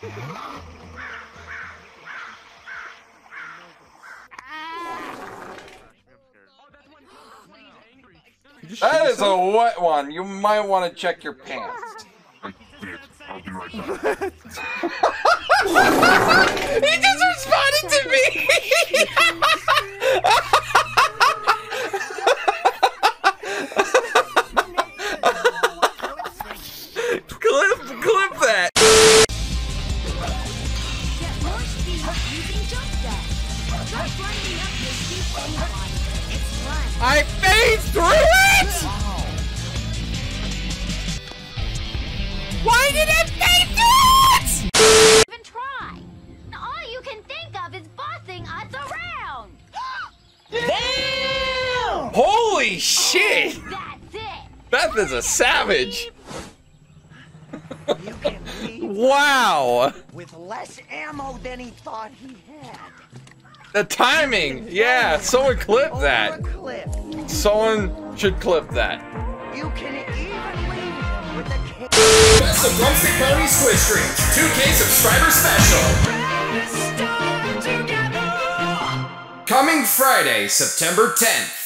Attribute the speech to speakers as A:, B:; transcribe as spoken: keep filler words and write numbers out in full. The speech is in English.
A: That is a wet one. You might want to check your pants.
B: I'll be right back.
A: He just responded to me! clip, clip that!
C: Get more speed using Drumstick. Try climbing up your steep incline. It's fun.
A: I phased through it! Why did it phase through it?
C: Even try. All you can think of is bossing us around.
A: Damn! Holy shit!
C: Oh, that's it.
A: Beth is a savage.
D: You can leave
A: Wow!
D: with less ammo than he thought he had.
A: The timing! Yeah, someone clip
D: Over
A: that.
D: a cliff.
A: Someone should clip that.
D: You can even leave with a kick.
E: Best of Drumstick Pony's Twitch streams. two K subscriber special. Coming Friday, September tenth.